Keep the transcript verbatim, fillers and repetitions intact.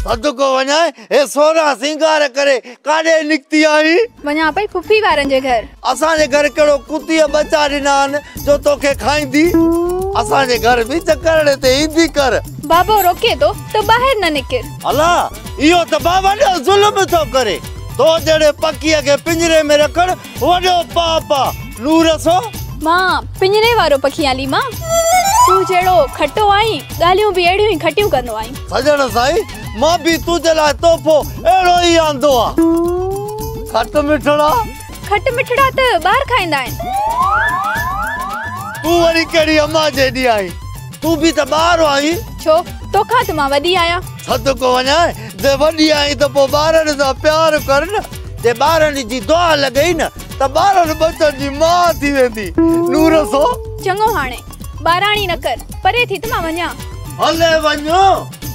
सदको वञा ए सोना सिंगार करे काॾे निकती आई वञा पई फुफी वारनि जे घर असांजे घर कहिड़ो कुतीअ बचा ॾिना आहिनि जो तोखे खाईंदी असांजे घर बि चकर ते ईंदी कर बाबो रोके तो तो ॿाहिरि न निकिर अला इहो त बाबा जो ज़ुल्म थो करे तो जहिड़े पकीअ खे पिंजरे में रखण वॾो पाप आहे नूर सो मां पिंजरे वारो पखी आली मां तू जहिड़ो खटो आई ॻाल्हियूं बि अहिड़ियूं ई खटियूं कंदो आई सजण साईं मां बि तुंहिंजे लाइ तोहफ़ो अहिड़ो ई आंदो आहे खट मिठड़ा खट मिठड़ा त ॿाहिरि खाईंदा आहिनि तूं वरी कहिड़ी अम्मा जेॾी आई तूं बि त ॿार आई छो तोखां त मां वॾी आहियां सदको वञा जे वॾी आई त पोइ ॿारनि सां प्यार कर न जे ॿारनि जी दुआ लॻई न त ॿारनि बचनि जी माउ थी वेंदी नूर सो चङो हाणे ॿाराणी न कर परे थी त मां वञा हले वञो